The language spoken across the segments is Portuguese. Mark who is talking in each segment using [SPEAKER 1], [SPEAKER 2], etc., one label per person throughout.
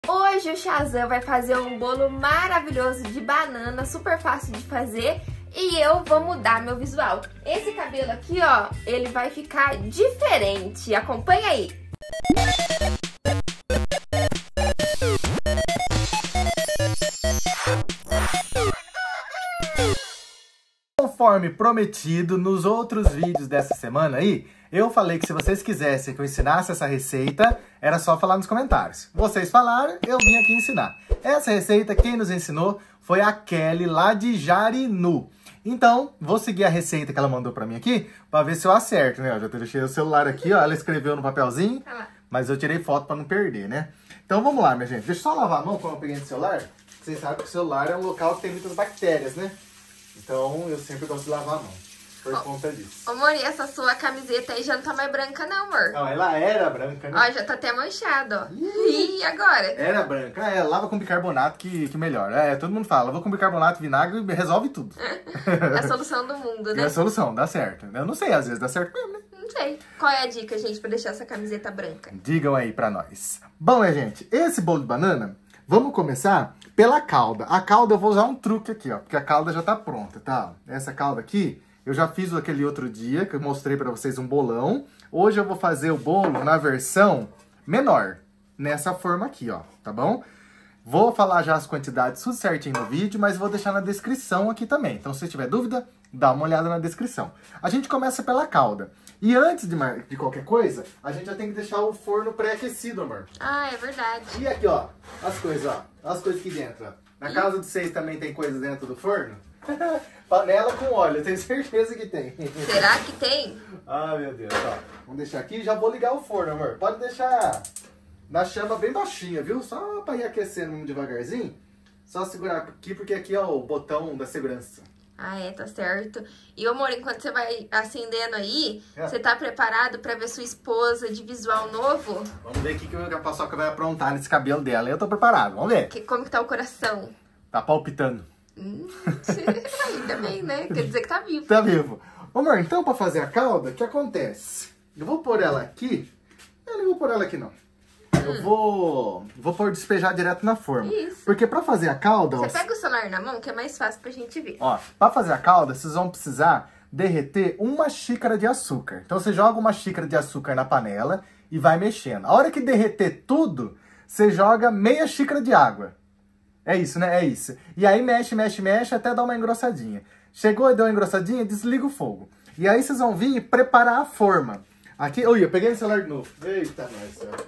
[SPEAKER 1] Hoje o Shazam vai fazer um bolo maravilhoso de banana, super fácil de fazer, e eu vou mudar meu visual. Esse cabelo aqui, ó, ele vai ficar diferente. Acompanha aí.
[SPEAKER 2] Conforme prometido nos outros vídeos dessa semana aí, eu falei que se vocês quisessem que eu ensinasse essa receita, era só falar nos comentários. Vocês falaram, eu vim aqui ensinar. Essa receita, quem nos ensinou foi a Kelly, lá de Jarinu. Então, vou seguir a receita que ela mandou pra mim aqui, pra ver se eu acerto, né? Eu já deixei o celular aqui, ó, ela escreveu no papelzinho, mas eu tirei foto pra não perder, né? Então, vamos lá, minha gente. Deixa eu só lavar a mão quando eu peguei no celular. Vocês sabem que o celular é um local que tem muitas bactérias, né? Então, eu sempre gosto de lavar a mão, por conta disso.
[SPEAKER 1] Ô, amor, e essa sua camiseta aí já não tá mais branca não, amor?
[SPEAKER 2] Não, ela era branca, né?
[SPEAKER 1] Ó, já tá até manchada, ó. E agora?
[SPEAKER 2] Era branca. É, lava com bicarbonato que melhora. É, todo mundo fala, lava com bicarbonato, vinagre e resolve tudo.
[SPEAKER 1] É a solução do mundo, né?
[SPEAKER 2] É a solução, dá certo. Eu não sei, às vezes dá certo mesmo, né?
[SPEAKER 1] Não sei. Qual é a dica, gente, pra deixar essa camiseta branca?
[SPEAKER 2] Digam aí pra nós. Bom, né, gente? Esse bolo de banana, vamos começar pela calda. A calda eu vou usar um truque aqui, ó, porque a calda já tá pronta, tá? Essa calda aqui, eu já fiz aquele outro dia, que eu mostrei pra vocês um bolão. Hoje eu vou fazer o bolo na versão menor, nessa forma aqui, ó, tá bom? Vou falar já as quantidades tudo certinho no vídeo, mas vou deixar na descrição aqui também. Então, se tiver dúvida, dá uma olhada na descrição. A gente começa pela calda. E antes de qualquer coisa, a gente já tem que deixar o forno pré-aquecido, amor.
[SPEAKER 1] Ah, é verdade.
[SPEAKER 2] E aqui, ó, as coisas, ó. As coisas aqui dentro, ó. Na casa de vocês também tem coisas dentro do forno? Panela com óleo, eu tenho certeza que tem.
[SPEAKER 1] Será que tem?
[SPEAKER 2] Ah, meu Deus, ó. Vamos deixar aqui e já vou ligar o forno, amor. Pode deixar na chama bem baixinha, viu? Só pra ir aquecendo devagarzinho. Só segurar aqui, porque aqui é o botão da segurança.
[SPEAKER 1] Ah, é, tá certo. E, amor, enquanto você vai acendendo aí, você tá preparado pra ver sua esposa de visual novo?
[SPEAKER 2] Vamos ver o que a Paçoca vai aprontar nesse cabelo dela. Eu tô preparado, vamos ver.
[SPEAKER 1] Como que tá o coração?
[SPEAKER 2] Tá palpitando.
[SPEAKER 1] Ainda bem, né? Quer dizer que tá vivo.
[SPEAKER 2] Tá vivo. Amor, então pra fazer a calda, o que acontece? Eu vou pôr ela aqui. Eu não vou pôr ela aqui, não. Eu vou pôr despejar direto na forma.
[SPEAKER 1] Isso.
[SPEAKER 2] Porque pra fazer a calda...
[SPEAKER 1] Você pega o celular na mão, que é mais fácil pra gente ver.
[SPEAKER 2] Ó, pra fazer a calda, vocês vão precisar derreter 1 xícara de açúcar. Então você joga 1 xícara de açúcar na panela e vai mexendo. A hora que derreter tudo, você joga meia xícara de água. É isso, né? É isso. E aí mexe, mexe, mexe até dar uma engrossadinha. Chegou e deu uma engrossadinha, desliga o fogo. E aí vocês vão vir preparar a forma. Aqui, oi, eu peguei o celular de novo. Eita, nós,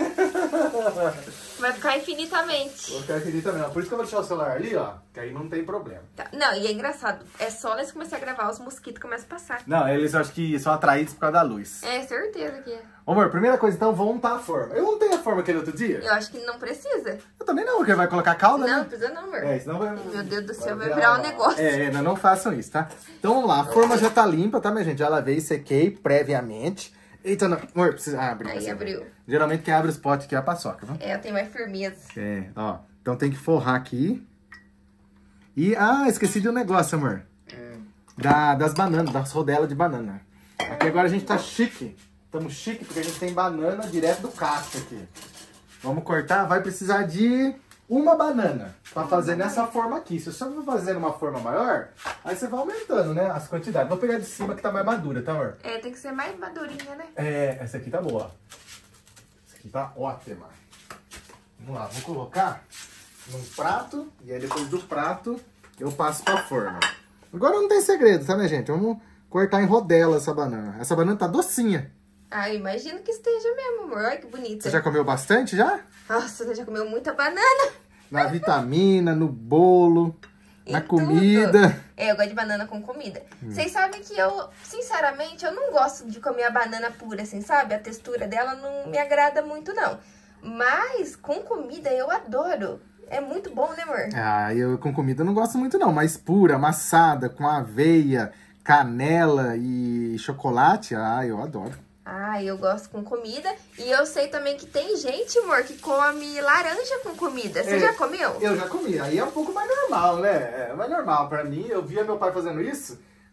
[SPEAKER 1] Vai ficar infinitamente.
[SPEAKER 2] Vou ficar infinitamente. Por isso que eu vou deixar o celular ali, ó, que aí não tem problema.
[SPEAKER 1] Tá. Não, e é engraçado. É só nós começar a gravar, os mosquitos começam a passar.
[SPEAKER 2] Não, eles acho que são atraídos por causa da luz.
[SPEAKER 1] É, certeza que é.
[SPEAKER 2] Ô, amor, primeira coisa, então, vou untar a forma. Eu untei a forma aquele outro dia?
[SPEAKER 1] Eu acho que não precisa.
[SPEAKER 2] Eu também não, porque vai colocar calda,
[SPEAKER 1] Não,
[SPEAKER 2] né?
[SPEAKER 1] precisa não, amor.
[SPEAKER 2] É, senão vai...
[SPEAKER 1] Meu Deus do céu, vai virar um negócio.
[SPEAKER 2] Não façam isso, tá? Então, vamos lá. A forma já tá limpa, tá, minha gente? Já lavei e sequei previamente. Eita, não. Amor, precisa... abrir.
[SPEAKER 1] Aí, abriu.
[SPEAKER 2] Geralmente quem abre os potes aqui é a Paçoca, viu?
[SPEAKER 1] É, eu tenho mais firmeza.
[SPEAKER 2] É, ó. Então tem que forrar aqui. E, esqueci de um negócio, amor. Das bananas, das rodelas de banana. Aqui agora a gente tá chique. Estamos chique porque a gente tem banana direto do casco aqui. Vamos cortar, vai precisar de 1 banana pra fazer nessa forma aqui. Se você for fazer uma forma maior, aí você vai aumentando, né, as quantidades. Vou pegar de cima que tá mais madura, tá, amor?
[SPEAKER 1] É, tem que ser mais madurinha, né?
[SPEAKER 2] É, essa aqui tá boa. Essa aqui tá ótima. Vamos lá, vou colocar num prato e aí depois do prato eu passo pra forma. Agora não tem segredo, tá, minha gente? Vamos cortar em rodela essa banana. Essa banana tá docinha.
[SPEAKER 1] Ah, eu imagino que esteja mesmo, amor. Olha que bonita.
[SPEAKER 2] Você já comeu bastante, já?
[SPEAKER 1] Nossa, você já comeu muita banana.
[SPEAKER 2] Na vitamina, no bolo, na comida.
[SPEAKER 1] Tudo. É, eu gosto de banana com comida. Vocês sabem que eu, sinceramente, eu não gosto de comer a banana pura, assim, sabe? A textura dela não me agrada muito, não. Mas com comida eu adoro. É muito bom, né, amor?
[SPEAKER 2] Eu com comida não gosto muito, não. Mas pura, amassada, com aveia, canela e chocolate, eu adoro.
[SPEAKER 1] Eu gosto com comida. E eu sei também que tem gente, amor, que come laranja com comida. Você já comeu?
[SPEAKER 2] Eu já comi. Aí é um pouco mais normal, né? É mais normal pra mim. Eu via meu pai fazendo isso.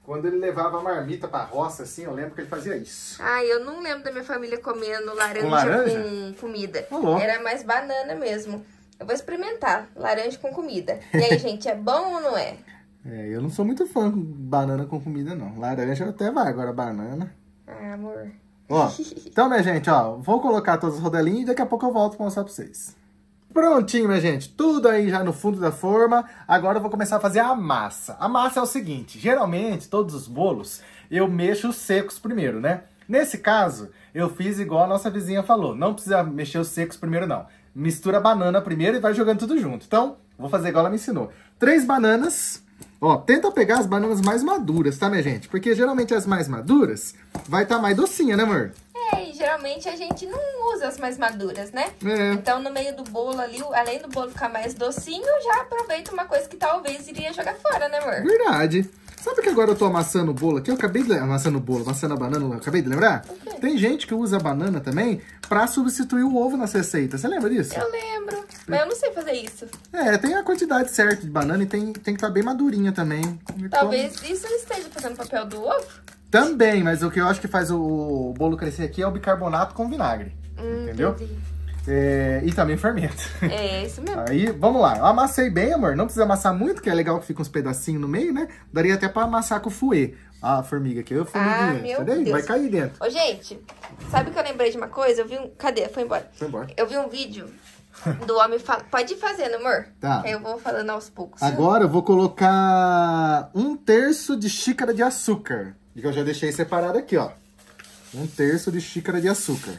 [SPEAKER 2] Quando ele levava a marmita pra roça, assim, eu lembro que ele fazia isso.
[SPEAKER 1] Ai, eu não lembro da minha família comendo laranja com comida. Era mais banana mesmo. Eu vou experimentar laranja com comida. E aí, gente, é bom ou não é?
[SPEAKER 2] Eu não sou muito fã de banana com comida, não. Laranja até vai, agora banana.
[SPEAKER 1] Ah, amor.
[SPEAKER 2] Ó, então, minha gente, ó, vou colocar todas as rodelinhas e daqui a pouco eu volto pra mostrar pra vocês. Prontinho, minha gente, tudo aí já no fundo da forma. Agora eu vou começar a fazer a massa. A massa é o seguinte, geralmente, todos os bolos, eu mexo os secos primeiro, né? Nesse caso, eu fiz igual a nossa vizinha falou. Não precisa mexer os secos primeiro, não. Mistura a banana primeiro e vai jogando tudo junto. Então, vou fazer igual ela me ensinou. 3 bananas. Ó, tenta pegar as bananas mais maduras, tá, minha gente? Porque geralmente as mais maduras vai estar mais docinha, né, amor?
[SPEAKER 1] E geralmente a gente não usa as mais maduras, né? Então, no meio do bolo ali, além do bolo ficar mais docinho, já aproveita uma coisa que talvez iria jogar fora, né, amor?
[SPEAKER 2] Verdade. Sabe que agora eu tô amassando o bolo aqui? Eu acabei de... Amassando o bolo, amassando a banana, eu acabei de lembrar? Tem gente que usa a banana também pra substituir o ovo nas receitas. Você lembra disso?
[SPEAKER 1] Eu lembro, mas eu não sei fazer isso.
[SPEAKER 2] Tem a quantidade certa de banana e tem que estar bem madurinha também.
[SPEAKER 1] Talvez isso esteja fazendo papel do ovo?
[SPEAKER 2] Também, mas o que eu acho que faz o bolo crescer aqui é o bicarbonato com vinagre. Entendeu?
[SPEAKER 1] Entendi.
[SPEAKER 2] E também fermento.
[SPEAKER 1] Isso mesmo.
[SPEAKER 2] Aí, vamos lá. Eu amassei bem, amor. Não precisa amassar muito, que é legal que fica uns pedacinhos no meio, né? Daria até pra amassar com o fouet. A formiga aqui.
[SPEAKER 1] Meu Deus.
[SPEAKER 2] Vai cair dentro.
[SPEAKER 1] Ô, gente, sabe que eu lembrei de uma coisa? Eu vi Cadê? Foi embora.
[SPEAKER 2] Foi embora.
[SPEAKER 1] Eu vi um vídeo do homem falando... Pode ir fazendo, amor.
[SPEAKER 2] Tá.
[SPEAKER 1] Aí eu vou falando aos poucos.
[SPEAKER 2] Agora eu vou colocar 1/3 de xícara de açúcar. Que eu já deixei separado aqui, ó. 1/3 de xícara de açúcar.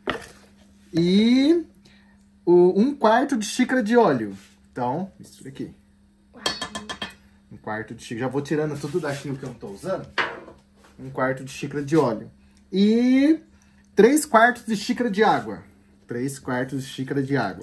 [SPEAKER 2] E 1/4 de xícara de óleo. Então, isso aqui. 1/4 de xícara. Já vou tirando tudo daquilo que eu não tô usando. 1/4 de xícara de óleo. E 3/4 de xícara de água. 3/4 de xícara de água.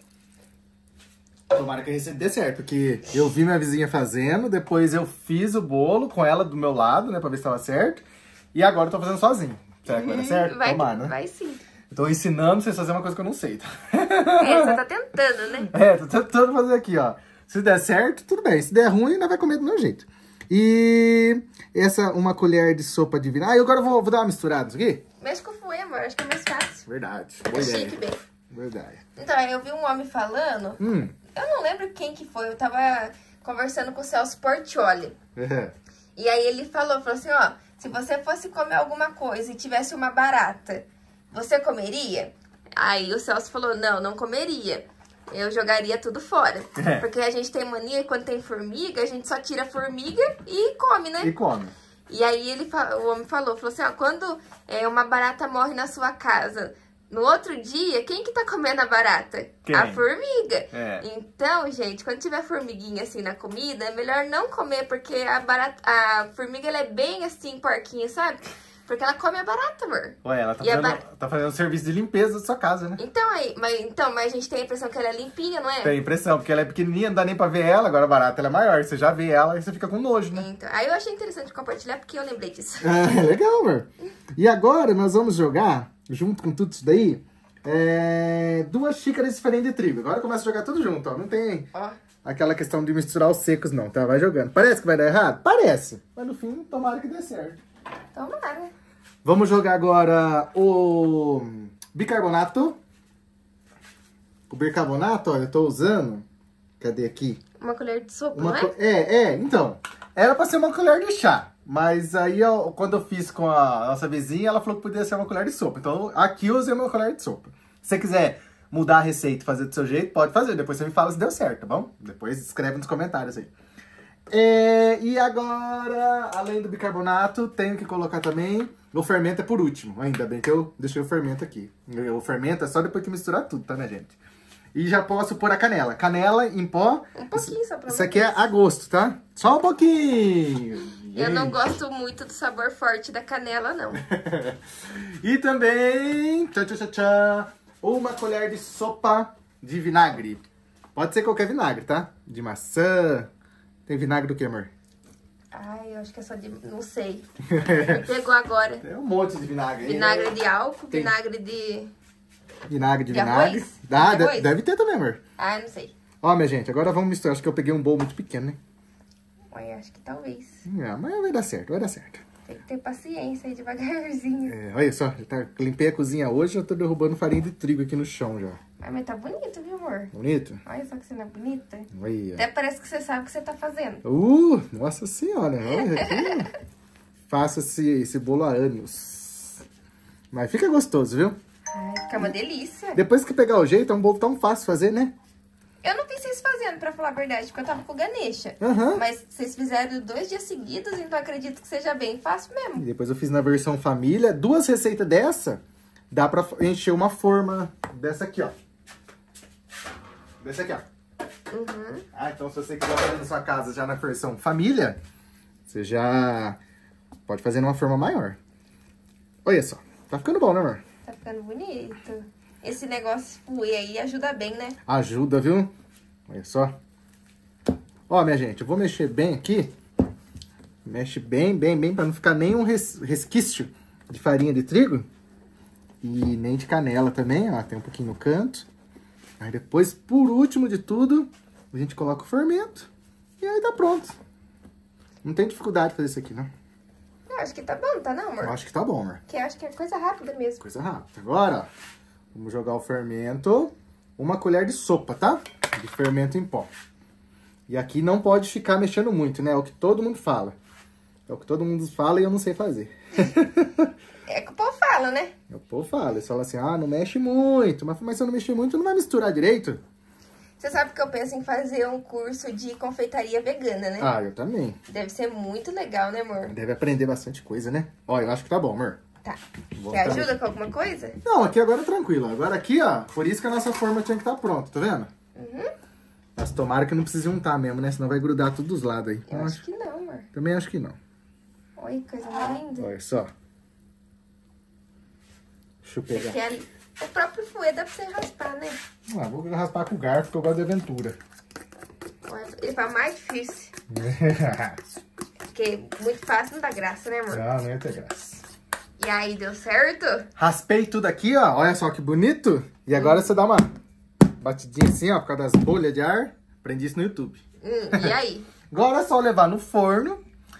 [SPEAKER 2] Tomara que a receita dê certo, porque eu vi minha vizinha fazendo, depois eu fiz o bolo com ela do meu lado, né, pra ver se tava certo. E agora eu tô fazendo sozinho. Será que vai dar certo? Tomara, né?
[SPEAKER 1] Vai sim.
[SPEAKER 2] Tô ensinando vocês a fazer uma coisa que eu não sei, tá?
[SPEAKER 1] Você tá tentando, né?
[SPEAKER 2] Tô tentando fazer aqui, ó. Se der certo, tudo bem. Se der ruim, ainda vai comer do meu jeito. E uma colher de sopa de vinagre. Agora eu vou dar uma misturada nisso aqui.
[SPEAKER 1] Mexe com o fouet, amor. Acho que é mais fácil.
[SPEAKER 2] Verdade.
[SPEAKER 1] Boa ideia. Chique, bem.
[SPEAKER 2] Verdade.
[SPEAKER 1] Então, eu vi um homem falando... Eu não lembro quem que foi. Eu tava conversando com o Celso Portiolli. E aí ele falou assim, ó... Se você fosse comer alguma coisa e tivesse uma barata, você comeria? Aí o Celso falou, não comeria. Eu jogaria tudo fora. Porque a gente tem mania que quando tem formiga, a gente só tira a formiga e come, né?
[SPEAKER 2] E come.
[SPEAKER 1] E aí o homem falou assim, ó, quando uma barata morre na sua casa, no outro dia, quem que tá comendo a barata?
[SPEAKER 2] Quem?
[SPEAKER 1] A formiga. Então, gente, quando tiver formiguinha assim na comida, é melhor não comer, porque a formiga, ela é bem assim, porquinha, sabe? Porque ela come a barata, amor.
[SPEAKER 2] Ué, ela tá fazendo serviço de limpeza da sua casa, né?
[SPEAKER 1] Então, mas a gente tem a impressão que ela é limpinha, não é?
[SPEAKER 2] Tem a impressão, porque ela é pequenininha, não dá nem pra ver ela. Agora a barata ela é maior, você já vê ela e você fica com nojo, né?
[SPEAKER 1] Então, aí eu achei interessante compartilhar, porque eu lembrei disso.
[SPEAKER 2] Legal, amor. E agora nós vamos jogar, junto com tudo isso daí, 2 xícaras diferentes de trigo. Agora começa a jogar tudo junto, ó. Não tem aquela questão de misturar os secos, não, tá? Vai jogando. Parece que vai dar errado? Parece. Mas no fim, tomara que dê certo.
[SPEAKER 1] Tomara.
[SPEAKER 2] Vamos jogar agora o bicarbonato. O bicarbonato, olha, eu tô usando... Cadê aqui?
[SPEAKER 1] Uma colher de sopa, não
[SPEAKER 2] é? Então. Era pra ser uma colher de chá. Mas aí, quando eu fiz com a nossa vizinha, ela falou que podia ser uma colher de sopa. Então, aqui eu usei uma colher de sopa. Se você quiser mudar a receita e fazer do seu jeito, pode fazer. Depois você me fala se deu certo, tá bom? Depois escreve nos comentários aí. E agora, além do bicarbonato, tenho que colocar também... O fermento é por último. Ainda bem que eu deixei o fermento aqui. O fermento é só depois que misturar tudo, tá, minha gente? E já posso pôr a canela. Canela em pó.
[SPEAKER 1] Um pouquinho só pra
[SPEAKER 2] Isso aqui é a gosto, tá? Só um pouquinho.
[SPEAKER 1] Eu não gosto muito do sabor forte da canela, não.
[SPEAKER 2] E também... uma colher de sopa de vinagre. Pode ser qualquer vinagre, tá? De maçã. Tem vinagre do que, amor?
[SPEAKER 1] Ai, eu acho que é só de... Não sei. Me pegou agora.
[SPEAKER 2] Tem um monte de vinagre.
[SPEAKER 1] Vinagre de álcool, vinagre de...
[SPEAKER 2] Vinagre de
[SPEAKER 1] vinagre.
[SPEAKER 2] Arroz? Deve ter também, amor.
[SPEAKER 1] Ah, não sei.
[SPEAKER 2] Ó, minha gente, agora vamos misturar. Acho que eu peguei um bowl muito pequeno, né?
[SPEAKER 1] Olha, acho que talvez.
[SPEAKER 2] Mas vai dar certo, vai dar certo.
[SPEAKER 1] Tem que ter paciência aí, devagarzinho.
[SPEAKER 2] Olha só, limpei a cozinha hoje, já tô derrubando farinha de trigo aqui no chão já.
[SPEAKER 1] Ah, mas tá bonito, viu, amor?
[SPEAKER 2] Bonito?
[SPEAKER 1] Olha só que cena bonita.
[SPEAKER 2] Olha.
[SPEAKER 1] Até parece que você sabe o que você tá fazendo.
[SPEAKER 2] Nossa senhora, olha aqui. Faço esse bolo há anos. Mas fica gostoso, viu?
[SPEAKER 1] Ai, fica uma delícia.
[SPEAKER 2] Depois que pegar o jeito, é um bolo tão fácil de fazer, né?
[SPEAKER 1] Eu não vi vocês fazendo, pra falar a verdade, porque eu tava com o Ganesha.
[SPEAKER 2] Uhum.
[SPEAKER 1] Mas vocês fizeram 2 dias seguidos, então acredito que seja bem fácil
[SPEAKER 2] E
[SPEAKER 1] mesmo.
[SPEAKER 2] depois eu fiz na versão família. 2 receitas dessa, dá pra encher uma forma dessa aqui, ó. Dessa aqui, ó.
[SPEAKER 1] Uhum.
[SPEAKER 2] Então se você quiser fazer na sua casa já na versão família, você já pode fazer numa forma maior. Olha só. Tá ficando bom, né, amor?
[SPEAKER 1] Tá ficando bonito. Esse negócio fluir aí ajuda bem, né?
[SPEAKER 2] Ajuda, viu? Olha só. Ó, minha gente, eu vou mexer bem aqui. Mexe bem, pra não ficar nenhum resquício de farinha de trigo. E nem de canela também, ó. Tem um pouquinho no canto. Aí depois, por último de tudo, a gente coloca o fermento. E aí tá pronto. Não tem dificuldade de fazer isso aqui, não.
[SPEAKER 1] Eu acho que tá bom, tá não, amor?
[SPEAKER 2] Eu acho que tá bom, amor.
[SPEAKER 1] Que eu acho que é coisa rápida mesmo.
[SPEAKER 2] Coisa rápida. Agora, ó, vamos jogar o fermento. 1 colher de sopa, tá? De fermento em pó. E aqui não pode ficar mexendo muito, né? É o que todo mundo fala. É o que todo mundo fala e eu não sei fazer.
[SPEAKER 1] É que o povo fala, né?
[SPEAKER 2] O povo fala. Eles falam assim, não mexe muito. Mas se eu não mexer muito, não vai misturar direito?
[SPEAKER 1] Você sabe que eu penso em fazer um curso de confeitaria vegana, né?
[SPEAKER 2] Eu também.
[SPEAKER 1] Deve ser muito legal, né, amor?
[SPEAKER 2] Deve aprender bastante coisa, né? Ó, eu acho que tá bom, amor.
[SPEAKER 1] Tá.
[SPEAKER 2] Vou
[SPEAKER 1] Quer
[SPEAKER 2] botar
[SPEAKER 1] ajuda com alguma coisa?
[SPEAKER 2] Não, aqui agora é tranquilo. Agora aqui, ó, por isso que a nossa forma tinha que estar pronta, tá vendo?
[SPEAKER 1] Uhum.
[SPEAKER 2] Mas tomara que não precise untar mesmo, né? Senão vai grudar tudo dos lados aí.
[SPEAKER 1] Eu acho que não, amor.
[SPEAKER 2] Também acho que não.
[SPEAKER 1] Olha, que coisa mais linda.
[SPEAKER 2] Olha só. Deixa eu pegar.
[SPEAKER 1] Porque ali, o próprio fouet dá pra você raspar, né?
[SPEAKER 2] Vou raspar com o garfo, porque eu gosto de aventura.
[SPEAKER 1] Olha, ele tá mais difícil. Porque muito fácil não dá graça, né, amor?
[SPEAKER 2] Não ia ter graça.
[SPEAKER 1] E aí, deu certo?
[SPEAKER 2] Raspei tudo aqui, ó. Olha só que bonito. E agora você dá uma batidinha assim, ó, por causa das bolhas de ar. Aprendi isso no YouTube.
[SPEAKER 1] E aí?
[SPEAKER 2] Agora é só levar no forno.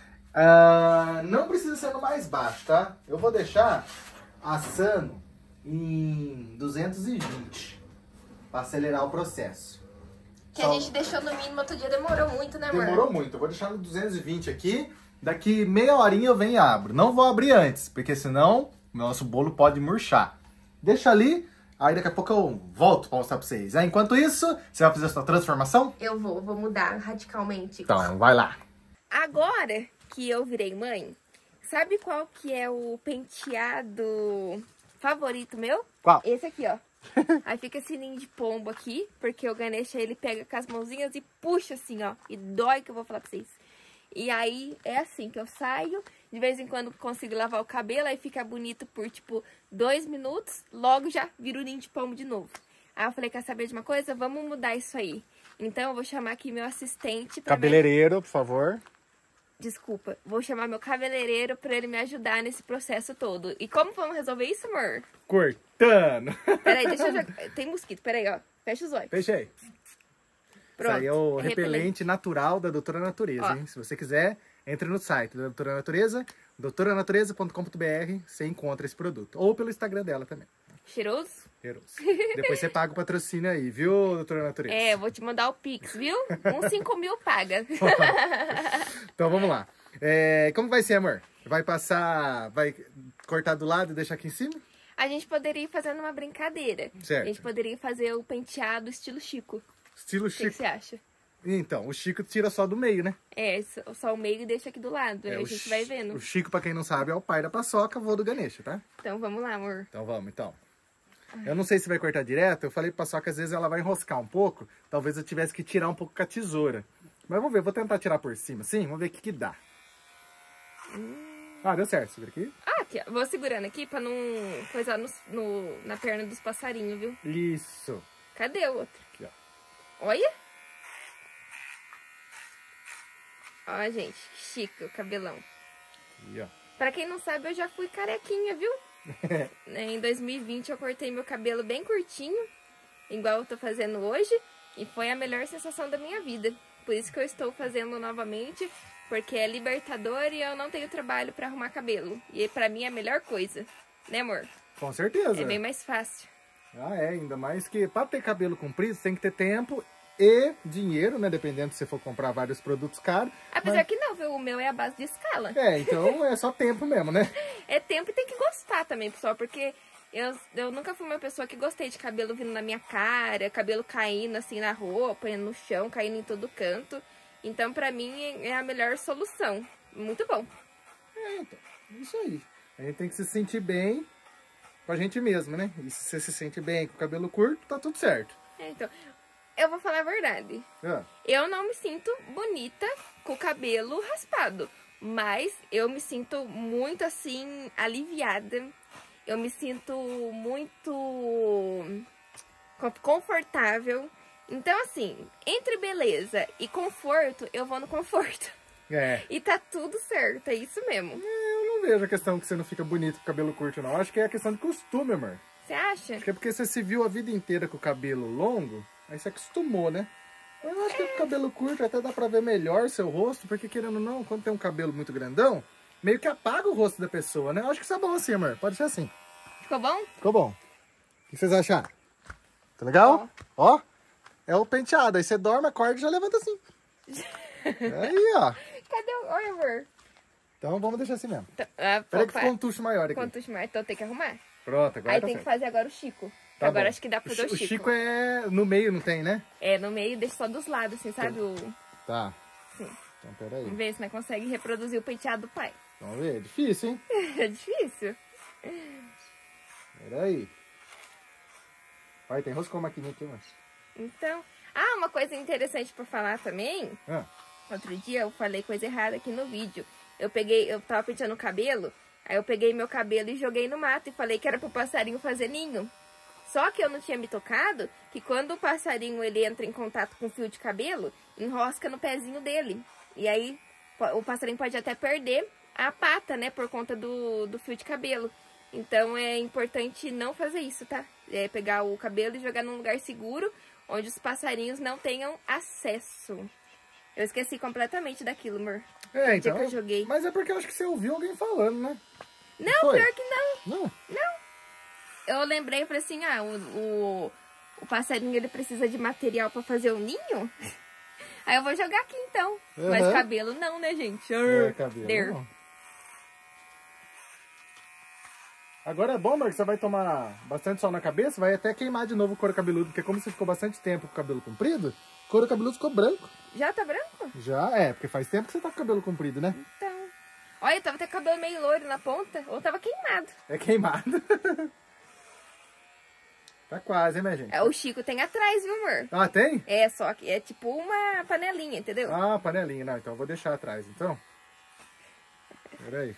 [SPEAKER 2] Não precisa ser no mais baixo, tá? Eu vou deixar assando em 220 para acelerar o processo.
[SPEAKER 1] Que a gente deixou no mínimo outro dia, demorou muito, né, amor?
[SPEAKER 2] Demorou muito. Eu vou deixar no 220 aqui. Daqui meia horinha eu venho e abro. Não vou abrir antes, porque senão o nosso bolo pode murchar. Deixa ali, aí daqui a pouco eu volto para mostrar para vocês. Enquanto isso, você vai fazer a sua transformação?
[SPEAKER 1] Eu vou mudar radicalmente.
[SPEAKER 2] Então, vai lá.
[SPEAKER 1] Agora que eu virei mãe, sabe qual que é o penteado favorito meu?
[SPEAKER 2] Qual?
[SPEAKER 1] Esse aqui, ó. Aí fica esse ninho de pombo aqui, porque o Ganesha, ele pega com as mãozinhas e puxa assim, ó. E dói que eu vou falar pra vocês. E aí é assim que eu saio, de vez em quando consigo lavar o cabelo, aí fica bonito por tipo 2 minutos, logo já vira o ninho de pombo de novo. Aí eu falei, quer saber de uma coisa? Vamos mudar isso aí. Então eu vou chamar aqui meu assistente pra
[SPEAKER 2] Cabeleireiro, por favor.
[SPEAKER 1] Desculpa, vou chamar meu cabeleireiro pra ele me ajudar nesse processo todo. E como vamos resolver isso, amor?
[SPEAKER 2] Cortando.
[SPEAKER 1] Peraí, deixa eu jogar. Tem mosquito, peraí, ó. Fecha os olhos.
[SPEAKER 2] Fechei.
[SPEAKER 1] Pronto.
[SPEAKER 2] Isso aí é o repelente natural da Doutora Natureza,
[SPEAKER 1] Ó.
[SPEAKER 2] hein? Se você quiser, entre no site da Doutora Natureza, doutoranatureza.com.br, você encontra esse produto. Ou pelo Instagram dela também.
[SPEAKER 1] Cheiroso?
[SPEAKER 2] Cheiroso. Depois você paga o patrocínio aí, viu, Doutora Natureza?
[SPEAKER 1] É, eu vou te mandar o Pix, viu? Uns 5 mil paga.
[SPEAKER 2] Então vamos lá. Como vai ser, amor? Vai passar, vai cortar do lado e deixar aqui em cima?
[SPEAKER 1] A gente poderia ir fazendo uma brincadeira.
[SPEAKER 2] Certo.
[SPEAKER 1] A gente poderia fazer o penteado estilo Chico.
[SPEAKER 2] Estilo
[SPEAKER 1] O que
[SPEAKER 2] Chico.
[SPEAKER 1] você acha?
[SPEAKER 2] Então, o Chico tira só do meio, né?
[SPEAKER 1] É, só o meio e deixa aqui do lado. Aí a gente vai vendo.
[SPEAKER 2] O Chico, pra quem não sabe, é o pai da paçoca, avô do Ganesha, tá?
[SPEAKER 1] Então vamos lá, amor.
[SPEAKER 2] Então vamos, então. Eu não sei se vai cortar direto. Eu falei pra paçoca, às vezes ela vai enroscar um pouco. Talvez eu tivesse que tirar um pouco com a tesoura. Mas vamos ver, vou tentar tirar por cima, sim? Vamos ver o que dá. Deu certo, segura aqui.
[SPEAKER 1] Aqui, ó. Vou segurando aqui pra não coisar na perna dos passarinhos, viu?
[SPEAKER 2] Isso.
[SPEAKER 1] Cadê o outro?
[SPEAKER 2] Aqui, ó.
[SPEAKER 1] Olha. Ó, gente, chique o cabelão.
[SPEAKER 2] E, ó.
[SPEAKER 1] Pra quem não sabe, eu já fui carequinha, viu? Em 2020 eu cortei meu cabelo bem curtinho, igual eu tô fazendo hoje, e foi a melhor sensação da minha vida. Por isso que eu estou fazendo novamente, porque é libertador e eu não tenho trabalho pra arrumar cabelo. E pra mim é a melhor coisa, né, amor?
[SPEAKER 2] Com certeza.
[SPEAKER 1] É bem mais fácil.
[SPEAKER 2] Ah, é, ainda mais que pra ter cabelo comprido, você tem que ter tempo e dinheiro, né? Dependendo se você for comprar vários produtos caros.
[SPEAKER 1] Apesar que não, viu? O meu é a base de escala.
[SPEAKER 2] É, então é só tempo mesmo, né?
[SPEAKER 1] É tempo e tem que gostar também, pessoal, porque eu nunca fui uma pessoa que gostei de cabelo vindo na minha cara, cabelo caindo assim na roupa, no chão, caindo em todo canto. Então, pra mim, é a melhor solução. Muito bom.
[SPEAKER 2] É, então, isso aí. A gente tem que se sentir bem com a gente mesmo, né? E se você se sente bem com o cabelo curto, tá tudo certo.
[SPEAKER 1] É, então, eu vou falar a verdade.
[SPEAKER 2] Ah,
[SPEAKER 1] Eu não me sinto bonita com o cabelo raspado, mas eu me sinto muito assim, aliviada. Eu me sinto muito confortável. Então, assim, entre beleza e conforto, eu vou no conforto.
[SPEAKER 2] é.
[SPEAKER 1] E tá tudo certo, é isso mesmo.
[SPEAKER 2] Eu não vejo a questão que você não fica bonito com o cabelo curto, não. Acho que é a questão de costume, amor.
[SPEAKER 1] Você acha?
[SPEAKER 2] Acho que é porque você se viu a vida inteira com o cabelo longo, aí você acostumou, né? Eu acho que com o cabelo curto até dá pra ver melhor seu rosto, porque querendo ou não, quando tem um cabelo muito grandão, meio que apaga o rosto da pessoa, né? Eu acho que isso é bom assim, amor. Pode ser assim.
[SPEAKER 1] Ficou bom?
[SPEAKER 2] Ficou bom. O que vocês acharam? Tá legal? Ó, é o penteado. Aí você dorme, acorda e já levanta assim. Aí, ó.
[SPEAKER 1] Cadê o... Oi, amor.
[SPEAKER 2] Então vamos deixar assim mesmo.
[SPEAKER 1] Peraí
[SPEAKER 2] que ficou um tucho maior aqui.
[SPEAKER 1] Quantos mais? Então tem que arrumar.
[SPEAKER 2] Pronto, agora
[SPEAKER 1] Aí
[SPEAKER 2] tá
[SPEAKER 1] tem que
[SPEAKER 2] certo.
[SPEAKER 1] fazer agora o Chico.
[SPEAKER 2] Tá
[SPEAKER 1] Agora
[SPEAKER 2] bom.
[SPEAKER 1] acho que dá pra fazer o Chico.
[SPEAKER 2] O Chico é no meio, não tem, né?
[SPEAKER 1] É, no meio, deixa só dos lados, assim, sabe?
[SPEAKER 2] Tá.
[SPEAKER 1] Sim.
[SPEAKER 2] Então, peraí.
[SPEAKER 1] Vamos ver se nós consegue reproduzir o penteado do pai.
[SPEAKER 2] Vamos ver. É difícil, hein?
[SPEAKER 1] É difícil.
[SPEAKER 2] Peraí. Olha, tem roscou a maquininha aqui, mano.
[SPEAKER 1] Então... uma coisa interessante pra falar também. Outro dia eu falei coisa errada aqui no vídeo. Eu tava penteando o cabelo, aí eu peguei meu cabelo e joguei no mato e falei que era pro passarinho fazer ninho. Só que eu não tinha me tocado que quando o passarinho ele entra em contato com o fio de cabelo, enrosca no pezinho dele. E aí o passarinho pode até perder a pata, né, por conta do fio de cabelo. Então é importante não fazer isso, tá? É pegar o cabelo e jogar num lugar seguro, onde os passarinhos não tenham acesso. Eu esqueci completamente daquilo, amor.
[SPEAKER 2] É,
[SPEAKER 1] O dia
[SPEAKER 2] então.
[SPEAKER 1] que eu joguei.
[SPEAKER 2] Mas é porque eu acho que você ouviu alguém falando, né?
[SPEAKER 1] Não,
[SPEAKER 2] Foi?
[SPEAKER 1] pior que não.
[SPEAKER 2] Não?
[SPEAKER 1] Eu lembrei e falei assim, o passarinho ele precisa de material pra fazer o ninho? Aí eu vou jogar aqui então. Mas
[SPEAKER 2] Uhum.
[SPEAKER 1] cabelo não, né, gente?
[SPEAKER 2] É, cabelo
[SPEAKER 1] Der.
[SPEAKER 2] não. Agora é bom, amor, que você vai tomar bastante sol na cabeça, vai até queimar de novo o couro cabeludo, porque como você ficou bastante tempo com o cabelo comprido, o couro cabeludo ficou branco.
[SPEAKER 1] Já tá branco?
[SPEAKER 2] Já é, porque faz tempo que você tá com o cabelo comprido, né?
[SPEAKER 1] Então. Olha, eu tava até com o cabelo meio loiro na ponta, ou tava queimado.
[SPEAKER 2] É queimado. Tá quase, hein, minha gente?
[SPEAKER 1] O Chico tem atrás, viu, amor?
[SPEAKER 2] Ah, tem?
[SPEAKER 1] É, só que é tipo uma panelinha, entendeu?
[SPEAKER 2] Ah, panelinha. Não, então eu vou deixar atrás, então. Peraí.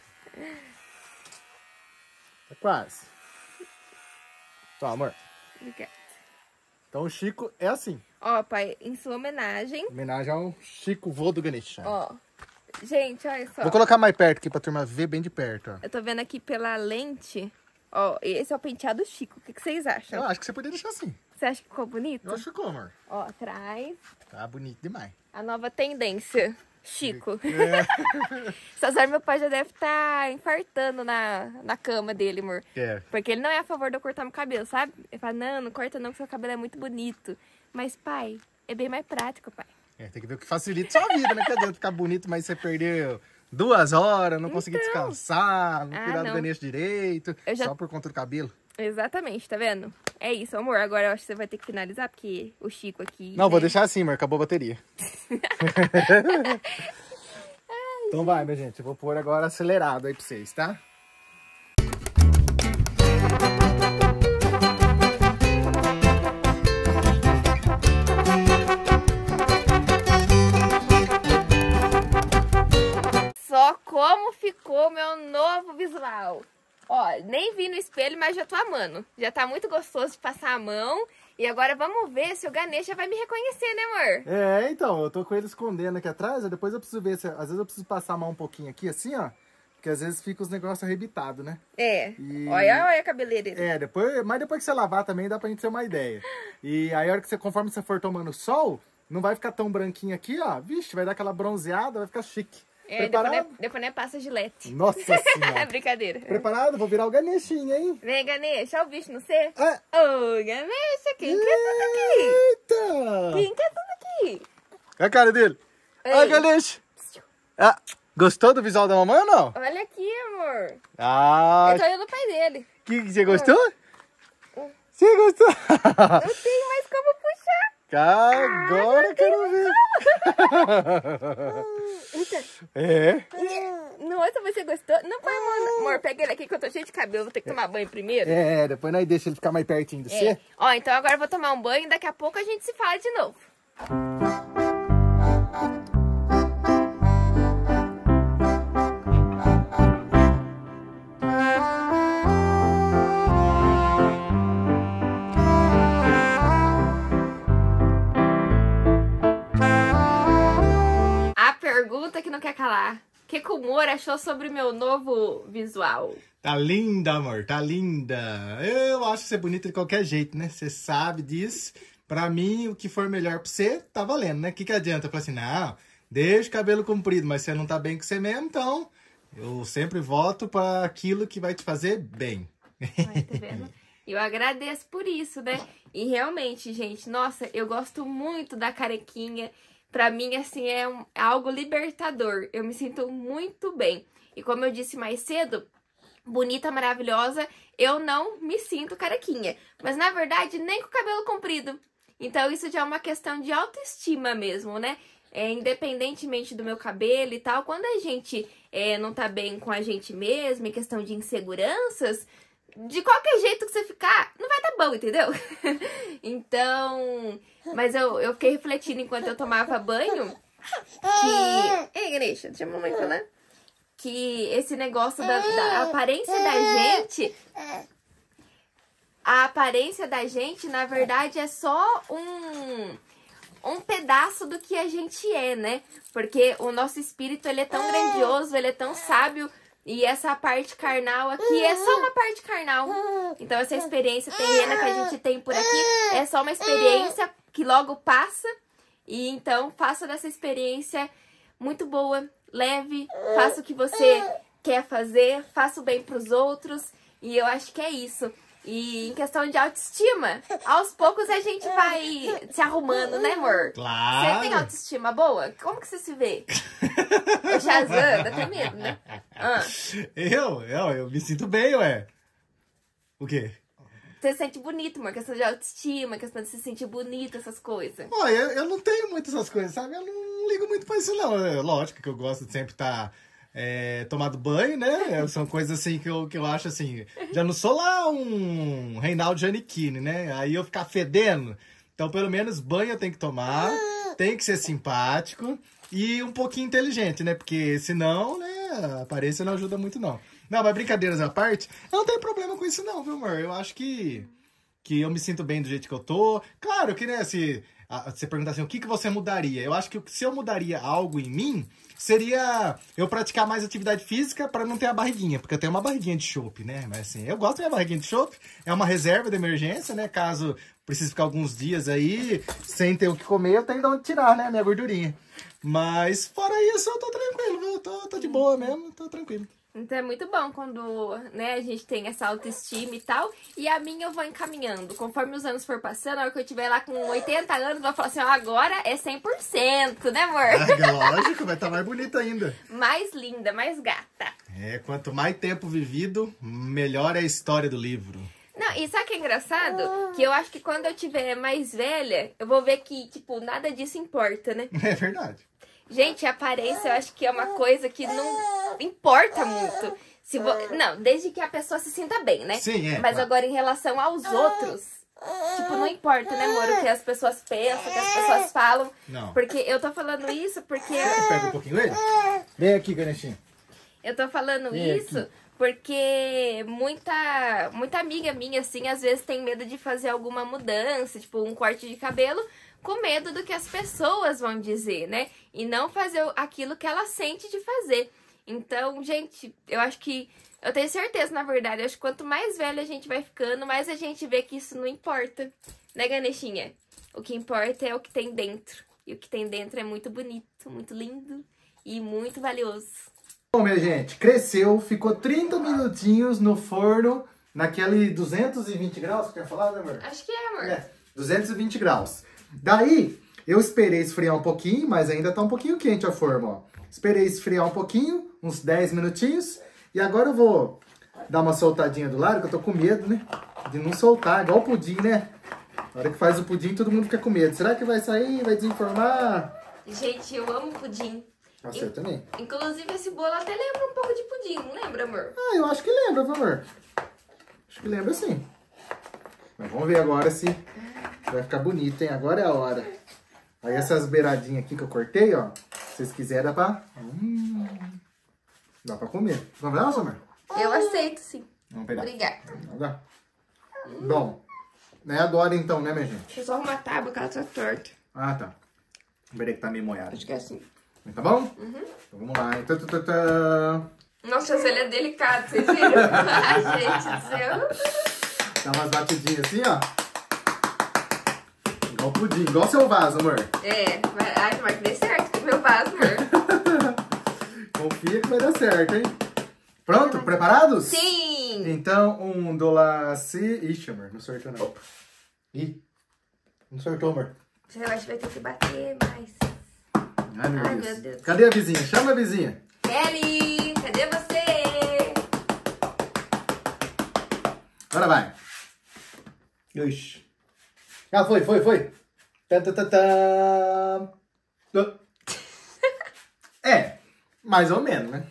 [SPEAKER 2] Tá quase. Tá, amor.
[SPEAKER 1] Obrigada.
[SPEAKER 2] Então o Chico é assim.
[SPEAKER 1] Ó, pai, em sua homenagem,
[SPEAKER 2] Homenagem ao Chico, vô do Ganesha.
[SPEAKER 1] ó. Gente, olha só.
[SPEAKER 2] Vou colocar mais perto aqui pra turma ver bem de perto, ó.
[SPEAKER 1] Eu tô vendo aqui pela lente. Ó, esse é o penteado Chico. O que vocês
[SPEAKER 2] Eu
[SPEAKER 1] acham?
[SPEAKER 2] acho que você poderia deixar assim.
[SPEAKER 1] Você acha que ficou bonito?
[SPEAKER 2] Eu acho que ficou, amor.
[SPEAKER 1] Ó, atrás.
[SPEAKER 2] Tá bonito demais.
[SPEAKER 1] A nova tendência. Chico.
[SPEAKER 2] É.
[SPEAKER 1] Essas horas meu pai já deve estar infartando na cama dele, amor.
[SPEAKER 2] É.
[SPEAKER 1] Porque ele não é a favor de eu cortar meu cabelo, sabe? Ele fala, não corta não, que seu cabelo é muito bonito. Mas, pai, é bem mais prático, pai.
[SPEAKER 2] É, tem que ver o que facilita a sua vida, né? Que adianta ficar bonito, mas você perdeu 2 horas, não conseguir descansar, não cuidar do
[SPEAKER 1] não.
[SPEAKER 2] Ganesha direito,
[SPEAKER 1] Eu já-
[SPEAKER 2] só por conta do cabelo.
[SPEAKER 1] Exatamente, tá vendo? É isso, amor. Agora eu acho que você vai ter que finalizar, porque o Chico aqui...
[SPEAKER 2] Não,
[SPEAKER 1] né?
[SPEAKER 2] vou deixar assim, amor, acabou a bateria. Então vai, minha gente, eu vou pôr agora acelerado aí pra vocês, tá?
[SPEAKER 1] Só como ficou meu novo visual. Ó, nem vi no espelho, mas já tô amando. Já tá muito gostoso de passar a mão. E agora vamos ver se o Ganesha vai me reconhecer, né, amor?
[SPEAKER 2] É, então, eu tô com ele escondendo aqui atrás, aí depois eu preciso ver, se, às vezes eu preciso passar a mão um pouquinho aqui, assim, ó, porque às vezes fica os negócios arrebitados, né?
[SPEAKER 1] É.
[SPEAKER 2] E-
[SPEAKER 1] Olha a cabeleireira.
[SPEAKER 2] É, depois, mas depois que você lavar também dá pra gente ter uma ideia. E aí, a hora que você, conforme você for tomando sol, Não vai ficar tão branquinho aqui, ó. Vixe, vai dar aquela bronzeada, vai ficar chique.
[SPEAKER 1] Preparado? Depois não é passa Gillette.
[SPEAKER 2] Nossa senhora.
[SPEAKER 1] Brincadeira.
[SPEAKER 2] Preparado? Vou virar o Ganeshinho, hein?
[SPEAKER 1] Vem, Ganesha. Olha o bicho no C.
[SPEAKER 2] Ah.
[SPEAKER 1] Ô, Ganesha, quem quer tudo aqui?
[SPEAKER 2] Eita!
[SPEAKER 1] Quem quer tudo aqui?
[SPEAKER 2] Olha a cara dele. Olha, Ganesha. Ah, gostou do visual da mamãe ou não?
[SPEAKER 1] Olha aqui, amor.
[SPEAKER 2] Ah.
[SPEAKER 1] Eu tô olhando o pai dele.
[SPEAKER 2] Você gostou? Você gostou?
[SPEAKER 1] Não tem mais como puxar.
[SPEAKER 2] Agora eu quero ver. É.
[SPEAKER 1] Nossa, você gostou? Não põe a mão, não. Amor, pega ele aqui que eu tô cheio de cabelo. Vou ter que tomar banho primeiro.
[SPEAKER 2] É, depois nós deixa ele ficar mais pertinho de você.
[SPEAKER 1] Ó, então agora eu vou tomar um banho e daqui a pouco a gente se fala de novo. Pergunta que não quer calar. O que o Moro achou sobre o meu novo visual?
[SPEAKER 2] Tá linda, amor, tá linda. Eu acho você bonita de qualquer jeito, né? Você sabe disso. Pra mim, o que for melhor pra você, tá valendo, né? O que adianta? Eu falo assim, não, deixa o cabelo comprido, mas você não tá bem com você mesmo, então eu sempre voto pra aquilo que vai te fazer bem.
[SPEAKER 1] Ai, tá vendo? Eu agradeço por isso, né? E realmente, gente, nossa, eu gosto muito da carequinha. Pra mim, assim, é algo libertador. Eu me sinto muito bem. E como eu disse mais cedo, bonita, maravilhosa, eu não me sinto carequinha. Mas, na verdade, nem com o cabelo comprido. Então, isso já é uma questão de autoestima mesmo, né? Independentemente do meu cabelo e tal, quando a gente não tá bem com a gente mesmo, em questão de inseguranças, de qualquer jeito que você ficar, não vai dar bom, entendeu? Então, mas eu fiquei refletindo enquanto eu tomava banho que... Ei, Ganesha, deixa a mamãe falar. Que esse negócio da aparência da gente... A aparência da gente, na verdade, é só um pedaço do que a gente é, né? Porque o nosso espírito, ele é tão grandioso, ele é tão sábio... E essa parte carnal aqui é só uma parte carnal. Então, essa experiência terrena que a gente tem por aqui é só uma experiência que logo passa. E então, faça dessa experiência muito boa, leve, faça o que você quer fazer, faça o bem pros outros. E eu acho que é isso. E em questão de autoestima, aos poucos a gente vai se arrumando, né, amor?
[SPEAKER 2] Claro.
[SPEAKER 1] Você tem autoestima boa? Como que você se vê? É Shazam, dá até medo, né?
[SPEAKER 2] Eu me sinto bem, ué. O quê?
[SPEAKER 1] Você se sente bonito, amor. Questão de autoestima, questão de se sentir bonito, essas coisas.
[SPEAKER 2] Olha, eu não tenho muito essas coisas, sabe? Eu não ligo muito pra isso, não. Lógico que eu gosto de sempre estar... tomado banho, né? São coisas assim que eu acho assim. Já não sou lá um Reinaldo Giannichini, né? Aí eu ficar fedendo. Então, pelo menos banho eu tenho que tomar, tem que ser simpático e um pouquinho inteligente, né? Porque senão, né, a aparência não ajuda muito, não. Não, mas brincadeiras à parte, eu não tenho problema com isso, não, viu, amor? Eu acho que eu me sinto bem do jeito que eu tô. Claro que, né, se você perguntar assim, o que você mudaria? Eu acho que se eu mudaria algo em mim, seria eu praticar mais atividade física para não ter a barriguinha, porque eu tenho uma barriguinha de chope, né? Mas assim, eu gosto da minha barriguinha de chope, é uma reserva de emergência, né? Caso precise ficar alguns dias aí sem ter o que comer, eu tenho de onde tirar, né? Minha gordurinha. Mas fora isso, eu tô tranquilo, viu? Tô de boa mesmo, tô tranquilo.
[SPEAKER 1] Então é muito bom quando, né, a gente tem essa autoestima e tal. E a minha eu vou encaminhando. Conforme os anos for passando, na hora que eu tiver lá com 80 anos, eu vou falar assim, ó, agora é 100%, né, amor?
[SPEAKER 2] Lógico, vai estar mais bonita ainda.
[SPEAKER 1] Mais linda, mais gata.
[SPEAKER 2] Quanto mais tempo vivido, melhor é a história do livro.
[SPEAKER 1] Não, e sabe o que é engraçado? Que eu acho que quando eu tiver mais velha, eu vou ver que, tipo, nada disso importa, né?
[SPEAKER 2] É verdade.
[SPEAKER 1] Gente, a aparência eu acho que é uma coisa que não importa muito. Não, desde que a pessoa se sinta bem, né?
[SPEAKER 2] Sim,
[SPEAKER 1] Mas
[SPEAKER 2] claro.
[SPEAKER 1] agora em relação aos outros, tipo, não importa, né, amor? O que as pessoas pensam, o que as pessoas falam.
[SPEAKER 2] Não.
[SPEAKER 1] Porque eu tô falando isso porque...
[SPEAKER 2] Pega um pouquinho ele. Vem aqui, Ganeshinho.
[SPEAKER 1] Eu tô falando
[SPEAKER 2] Vem
[SPEAKER 1] isso
[SPEAKER 2] aqui.
[SPEAKER 1] porque muita amiga minha, assim, às vezes tem medo de fazer alguma mudança, tipo, um corte de cabelo, com medo do que as pessoas vão dizer, né? E não fazer aquilo que ela sente de fazer. Então, gente, eu acho que... Eu tenho certeza, na verdade, eu acho que quanto mais velha a gente vai ficando, mais a gente vê que isso não importa. Né, Ganeshinha? O que importa é o que tem dentro. E o que tem dentro é muito bonito, muito lindo e muito valioso.
[SPEAKER 2] Bom, minha gente, cresceu, ficou 30 minutinhos no forno, naquele 220 graus, quer falar, né, amor?
[SPEAKER 1] Acho que é, amor.
[SPEAKER 2] É, 220 graus. Daí, eu esperei esfriar um pouquinho, mas ainda tá um pouquinho quente a forma, ó. Esperei esfriar um pouquinho, uns 10 minutinhos, e agora eu vou dar uma soltadinha do lado, que eu tô com medo, né? De não soltar, igual o pudim, né? Na hora que faz o pudim, todo mundo fica com medo. Será que vai sair, vai desenformar?
[SPEAKER 1] Gente, eu amo pudim.
[SPEAKER 2] Nossa, eu também.
[SPEAKER 1] Inclusive, esse bolo até lembra um pouco de pudim, não lembra, amor?
[SPEAKER 2] Ah, eu acho que lembra, viu, amor? Acho que lembra sim. Mas vamos ver agora se vai ficar bonito, hein? Agora é a hora. Aí essas beiradinhas aqui que eu cortei, ó. Se vocês quiserem, dá pra... dá pra comer. Vamos lá, amor?
[SPEAKER 1] Eu aceito, sim.
[SPEAKER 2] Vamos pegar.
[SPEAKER 1] Obrigada.
[SPEAKER 2] Nada. Bom, é agora então, né, minha gente?
[SPEAKER 1] Deixa eu só arrumar a tábua, que ela tá torta.
[SPEAKER 2] Ah, tá. Peraí que tá meio molhado.
[SPEAKER 1] Acho que é assim.
[SPEAKER 2] Tá bom? Então vamos lá.
[SPEAKER 1] Nossa, ele é delicado, vocês viram? Ai, gente do céu.
[SPEAKER 2] Dá umas batidinhas assim, ó. Igual pudim, igual seu vaso, amor.
[SPEAKER 1] É, ai, vai que dê certo com o meu vaso, amor.
[SPEAKER 2] Confia que vai dar certo, hein? Pronto? Preparados?
[SPEAKER 1] Sim!
[SPEAKER 2] Então, $1. Ixi, amor, não sortou não.
[SPEAKER 1] Opa.
[SPEAKER 2] Ih, não sortou, amor.
[SPEAKER 1] Você vai ter que bater mais.
[SPEAKER 2] Ai, meu
[SPEAKER 1] Ai,
[SPEAKER 2] Deus.
[SPEAKER 1] meu Deus.
[SPEAKER 2] Cadê a vizinha? Chama a vizinha.
[SPEAKER 1] Kelly, cadê você?
[SPEAKER 2] Agora vai. Ixi. Ah, foi. Tá. É, mais ou menos, né?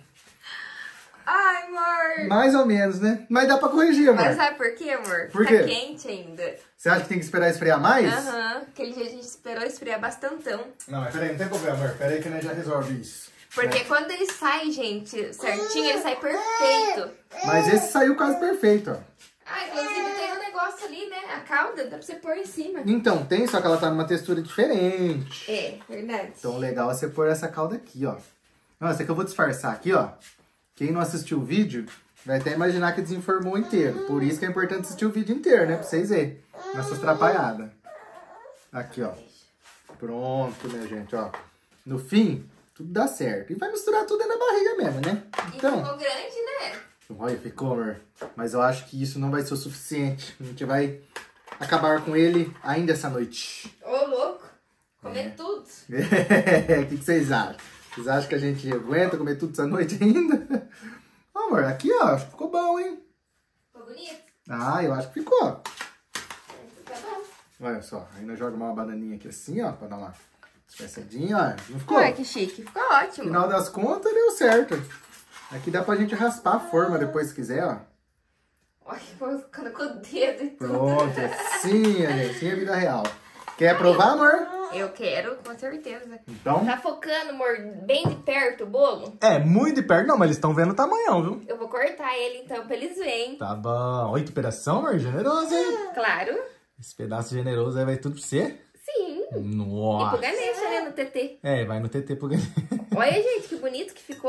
[SPEAKER 1] Ai, amor.
[SPEAKER 2] Mais ou menos, né? Mas dá pra corrigir, amor.
[SPEAKER 1] Mas sabe por quê, amor?
[SPEAKER 2] Por quê?
[SPEAKER 1] Tá quente ainda.
[SPEAKER 2] Você acha que tem que esperar esfriar mais?
[SPEAKER 1] Aham. Aquele dia a gente esperou esfriar bastantão.
[SPEAKER 2] Não, mas peraí, não tem problema, amor. Peraí que nós já resolve isso.
[SPEAKER 1] Porque quando ele sai, gente, certinho, ele sai perfeito.
[SPEAKER 2] Mas esse saiu quase perfeito, ó.
[SPEAKER 1] Ah, inclusive tem um negócio ali, né? A calda, dá pra você pôr em cima.
[SPEAKER 2] Então, tem, só que ela tá numa textura diferente.
[SPEAKER 1] É, verdade.
[SPEAKER 2] Então, o legal é você pôr essa calda aqui, ó. Nossa, é que eu vou disfarçar aqui, ó. Quem não assistiu o vídeo vai até imaginar que desenformou inteiro. Por isso que é importante assistir o vídeo inteiro, né? Pra vocês verem. Nessas atrapalhadas. Aqui, ó. Pronto, minha gente, ó. No fim, tudo dá certo. E vai misturar tudo aí na barriga mesmo, né?
[SPEAKER 1] Então, e ficou grande, né?
[SPEAKER 2] Olha, ficou, amor. Mas eu acho que isso não vai ser o suficiente. A gente vai acabar com ele ainda essa noite.
[SPEAKER 1] Ô, louco. Comer tudo.
[SPEAKER 2] O que vocês acham? Vocês acham que a gente aguenta comer tudo essa noite ainda? Ó, amor, aqui, ó. Acho que ficou bom, hein?
[SPEAKER 1] Ficou bonito?
[SPEAKER 2] Ah, eu acho que ficou.
[SPEAKER 1] Tá bom.
[SPEAKER 2] Olha só. Ainda joga uma bananinha aqui assim, ó. Pra dar uma espessadinha, ó. Não ficou?
[SPEAKER 1] Ué, que chique. Ficou ótimo.
[SPEAKER 2] No final das contas, deu certo. Aqui dá pra gente raspar a forma depois, se quiser, ó.
[SPEAKER 1] Olha, ficando com o dedo e tudo.
[SPEAKER 2] Pronto, assim, gente. Assim é a vida real. Quer provar, amor?
[SPEAKER 1] Eu quero, com certeza.
[SPEAKER 2] Então?
[SPEAKER 1] Tá focando, amor, bem de perto o bolo?
[SPEAKER 2] É, muito de perto. Não, mas eles estão vendo o tamanhão, viu?
[SPEAKER 1] Eu vou cortar ele, então, pra eles verem.
[SPEAKER 2] Tá bom. Olha que pedação, amor. Generoso, hein?
[SPEAKER 1] Claro.
[SPEAKER 2] Esse pedaço generoso aí vai tudo pra você?
[SPEAKER 1] Sim. E pro
[SPEAKER 2] Nossa.
[SPEAKER 1] Ganesha, né, no TT.
[SPEAKER 2] É, vai no TT pro Ganesha.
[SPEAKER 1] Olha, gente, que bonito que ficou.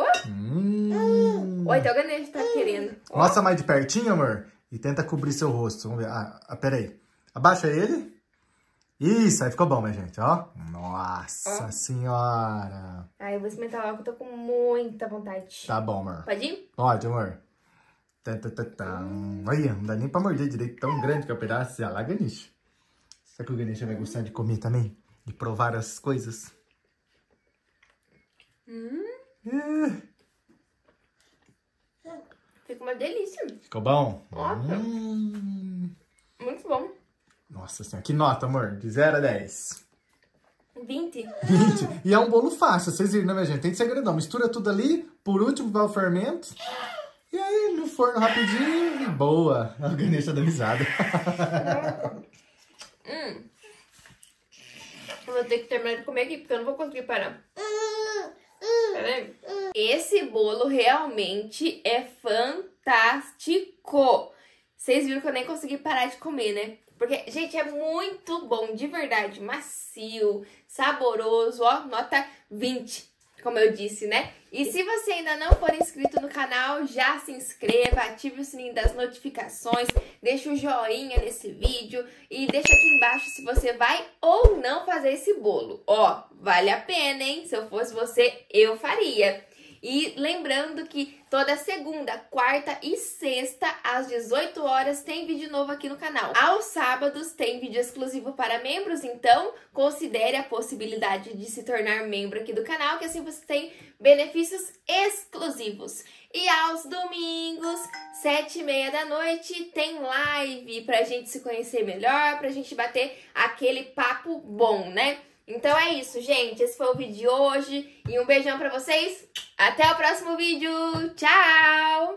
[SPEAKER 1] Olha, até o Ganesha tá querendo.
[SPEAKER 2] Mostra mais de pertinho, amor. E tenta cobrir seu rosto. Vamos ver. Pera aí. Abaixa ele. Isso, aí ficou bom, minha gente, ó. Nossa senhora.
[SPEAKER 1] Ai, eu vou experimentar logo, eu tô com muita vontade.
[SPEAKER 2] Tá bom, amor.
[SPEAKER 1] Pode ir?
[SPEAKER 2] Pode, amor. Olha, não dá nem pra morder direito. Tão grande que é o pedaço. Olha lá, Ganesha. Será que o Ganesha vai gostar de comer também? De provar as coisas?
[SPEAKER 1] Fica uma delícia.
[SPEAKER 2] Ficou bom?
[SPEAKER 1] Nossa. Muito bom.
[SPEAKER 2] Nossa senhora, que nota, amor? De 0 a 10.
[SPEAKER 1] 20.
[SPEAKER 2] 20. E é um bolo fácil, vocês viram, né, minha gente? Tem segredão. Mistura tudo ali, por último vai o fermento. E aí, no forno rapidinho e boa. A Ganesha dá risada.
[SPEAKER 1] Eu vou ter que terminar de comer aqui, porque eu não vou conseguir parar. Peraí. Esse bolo realmente é fantástico. Vocês viram que eu nem consegui parar de comer, né? Porque, gente, é muito bom, de verdade. Macio, saboroso, ó, nota 20. como eu disse, né? E se você ainda não for inscrito no canal, já se inscreva, ative o sininho das notificações, deixa o joinha nesse vídeo e deixa aqui embaixo se você vai ou não fazer esse bolo. Ó, vale a pena, hein? Se eu fosse você, eu faria. E lembrando que toda segunda, quarta e sexta, às 18 horas, tem vídeo novo aqui no canal. Aos sábados tem vídeo exclusivo para membros, então considere a possibilidade de se tornar membro aqui do canal, que assim você tem benefícios exclusivos. E aos domingos, 7h30 da noite, tem live pra gente se conhecer melhor, pra gente bater aquele papo bom, né? Então é isso, gente. Esse foi o vídeo de hoje. E um beijão pra vocês. Até o próximo vídeo. Tchau!